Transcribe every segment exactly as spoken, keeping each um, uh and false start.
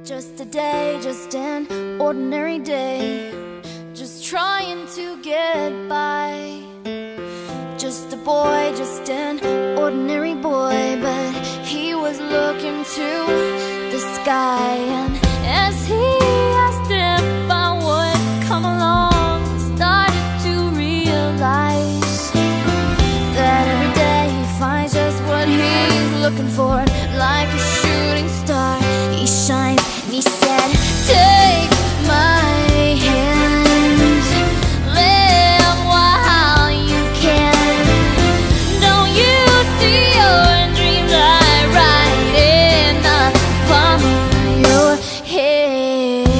Just a day, just an ordinary day, just trying to get by. Just a boy, just an ordinary boy, but he was looking to the sky. And as he asked if I would come along, started to realize that every day he finds just what he's looking for. Like a shooting star, he shines, and he said, take my hand, live while you can. Don't you see your dreams lie right in the palm of your hand?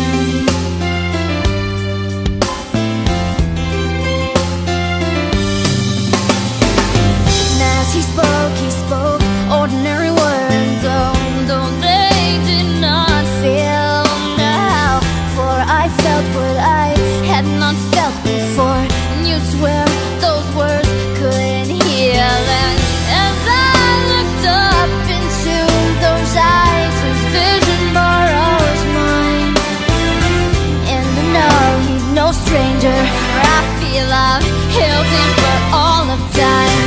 And as he spoke, he spoke ordinary words, oh, though they did not feel now. For I felt what I had not felt before, and you'd swear those words couldn't heal. And as I looked up into those eyes, his vision borrows mine. And I know he's no stranger, I feel I've held him for all of time.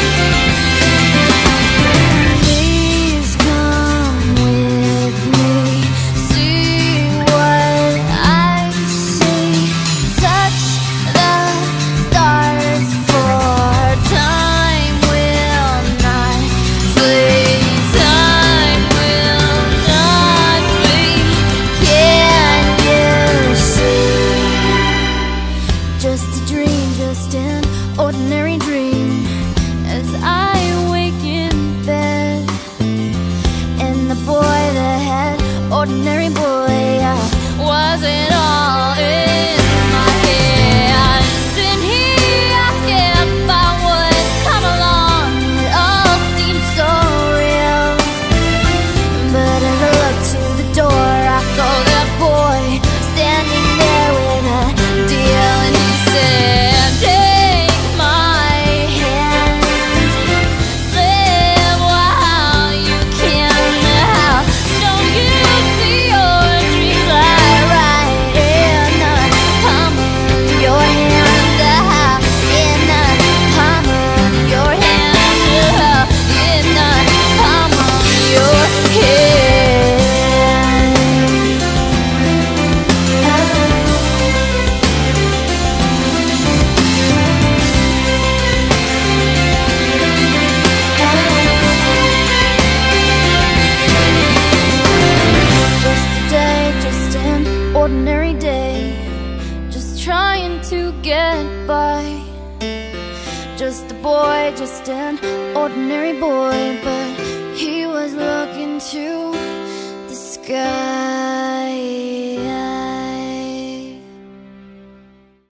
Please come with me, see what I see. Touch the stars, for time will not flee. Time will not flee. Can you see? Just a dream, just an ordinary dream. As I wake in bed, and the boy that had ordinary boy, I wasn't all in my head. Didn't he ask if I would come along? It all seemed so real. But as I looked to the door, I saw that boy standing there with a deal, and he said, take my hand, live while you can. Now, don't you see your dreams lie right in the palm of your hand? Ah, in the palm of your hand. Ah, in the palm of your hand. Just a day, just an ordinary day, just trying to get by. Just a boy, just an ordinary boy, but he was looking to the sky.